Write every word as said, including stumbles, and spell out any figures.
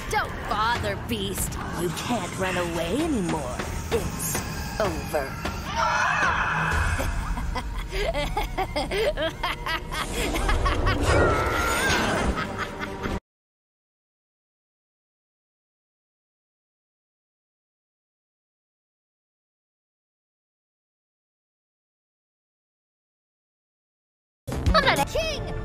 Don't bother, Beast. You can't run away anymore. It's over. I'm not a king!